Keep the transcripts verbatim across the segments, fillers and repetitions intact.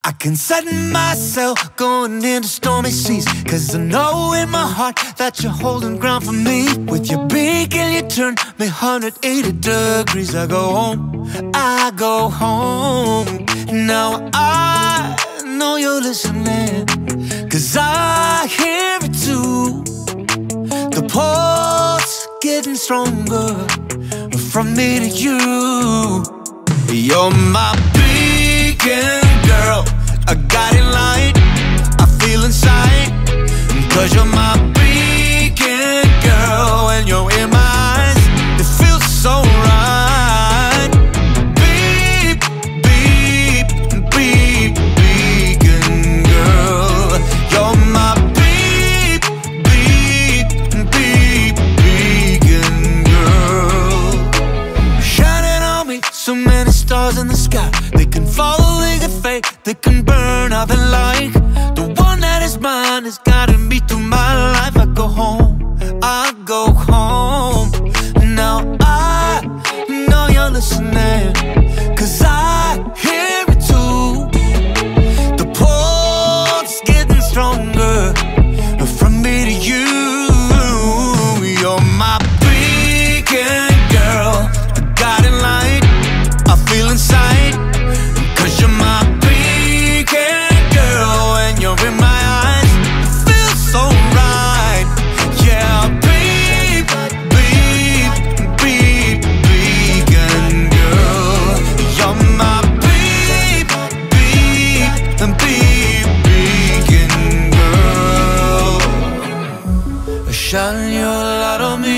I can set myself going into stormy seas, 'cause I know in my heart that you're holding ground for me. With your beak and you turn me one hundred eighty degrees. I go home, I go home. Now I know you're listening, 'cause I hear it too. The pulse getting stronger from me to you. You're my beacon, girl, a guiding light I feel inside. 'Cause you're my beacon, girl, and you're in my eyes. It feels so right. Beep, beep, beep, beacon, girl. You're my beep, beep, beep, beacon, girl. Shining on me, so many stars in the sky. They can follow, they can fade, they can burn out the light. The one that is mine is guiding me through my life. I go home, I go home. Now I know you're listening, 'cause I hear it too. The pulse getting stronger from me to you. You're my beacon, girl, the guiding light I feel inside. 'Cause you're my beacon, girl, and you're in my eyes. It feels so right. Yeah, beep, beep, beep, beacon, girl. You're my beep, beep, beep, beacon, girl. Shine your light on me,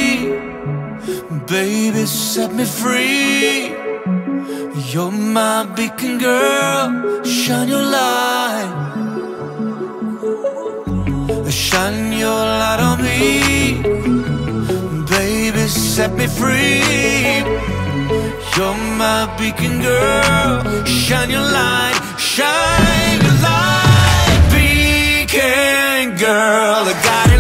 baby, set me free. You're my beacon, girl, shine your light. Shine your light on me, baby, set me free. You're my beacon, girl, shine your light, shine your light. Beacon, girl, I got it.